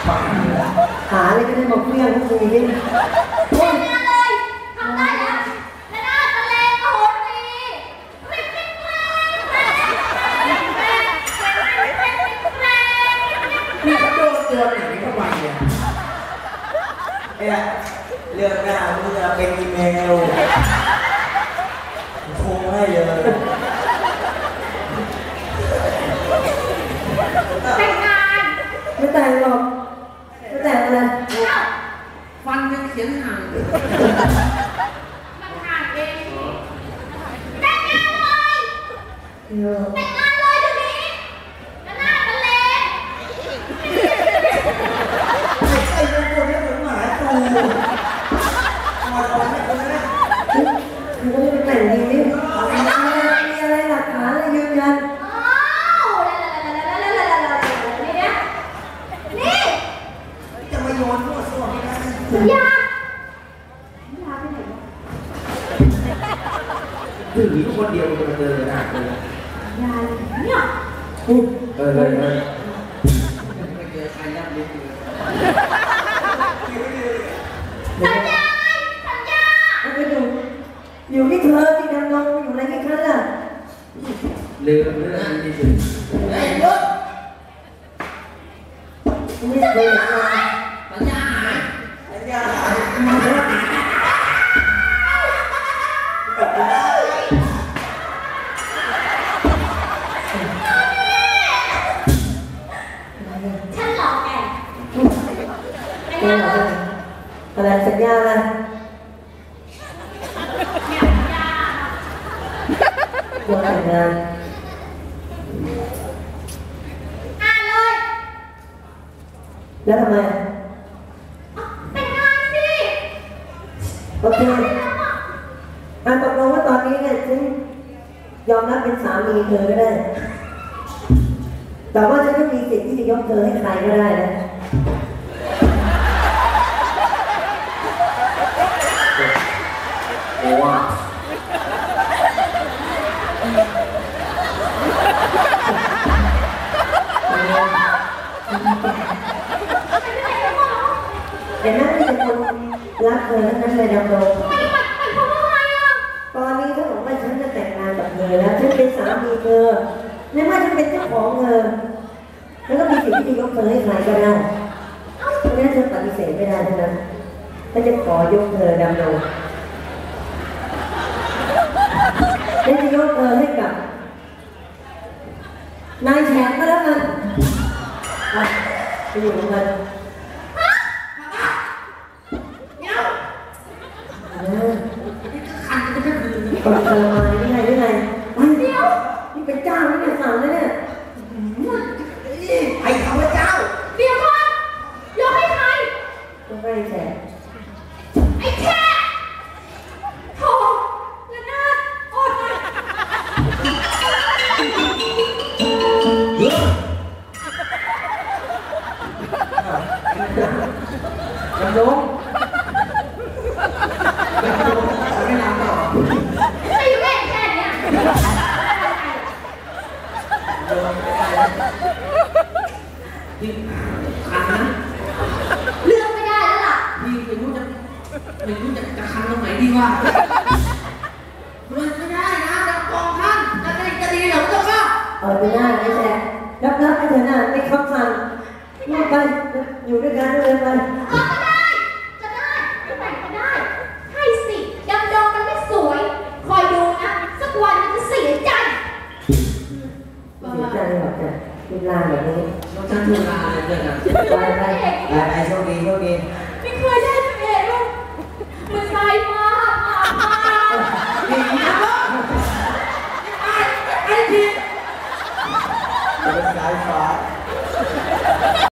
หาอะไรก็ได้มาเพี้ยงพวกนี้ดิเล่นงานเลยทำได้แล้วและน่าทะเลโอ้โหดีริบริบแรงนี่เขาโดนตัวไหนเข้าไปเนี่ยเรื่องหน้ามึงจะเป็นอีเมลโทรให้เลยแต่งงานไม่แต่งหรอกไม่แต่งอะไรฟันยังเขียนห่างมันห่างเองแต่งงานเลยแต่งงานเลยเดี๋ยวนี้และน่าทะเลไอ้คนคนนี้เหมือนหมาตูมาตอนนี้คนนี้คือไม่ได้แต่งดีนี่มีอะไรหลักฐานอะไรยืนยันนี่จะมาโยนมั่วซั่วไม่ได้ยาไปไหนวะถึงมีคนเดียวมันเดินหน้าเลยยาเนี่ยเลยไม่เจอใครยับเยินเลยสัญญาสัญญาไปดูอยู่ที่เธอที่ดำรงอยู่ในที่ฉันล่ะเรื่องที่สุดไอ้ยศไม่เคยมาสัญญาหายสัญญาหายฉันหลอกแกอะไรสัญญาอะไรวันแต่งงานอ่านเลยแล้วทำไมแต่งงานสิโอเคตกลงว่าตอนนี้เนี่ยฉันยอมรับเป็นสามีเธอก็ได้แต่ว่าฉันไม่มีสิทธิ์ที่จะยกเธอให้ใครก็ได้นะว้าเห็นไหมที่เป็นคนรักเธอทั้งนั้นเลยดำรงตอนนี้ถ้าบอกว่าฉันจะแต่งงานกับเธอแล้วฉันเป็นสามีเธอในเมื่อฉันเป็นเจ้าของเธอแล้วก็มีสิทธิ์ที่จะยกเธอให้ใครก็ได้เพราะฉะนั้นเธอปฏิเสธไม่ได้ทั้งนั้นฉันจะขอยกเธอดำรงฉันจะยกเธอให้กับนายแฉกก็แล้วกันไปอยู่กับมันคนเธอมาได้ไงได้ไงไปเดี๋ยวนี่เป็นเจ้านี่เป็นสาวเลยเนี่ยไอ้ข้าพเจ้าเดี๋ยวก่อนยกให้ใครยกให้แฉกไอ้แค่โธ่และน่าอดเลยดำรงไม่นำต่อไม่อยู่แค่แค่เนี้ยที่คันนะเลือกไม่ได้แล้วล่ะพี่ไม่รู้จะคันตรงไหนดีวะมันไม่ได้นะจะกองท่านจะดีเหรอเจ้าค่ะไม่ได้ไอ้แฉกรับไปเถอะนะไม่คำสั่งไม่ไปอยู่ด้วยกันเลยไปก็ได้จะได้จะแต่งก็ได้ให้สิดำดงมันไม่สวยคอยดูนะสักวันมันจะเสียใจเสียใจหรอกจ้ะดูลาแบบนี้น้องฉันดูลาเลยเพื่อนนะไปโชคดีไม่เคยได้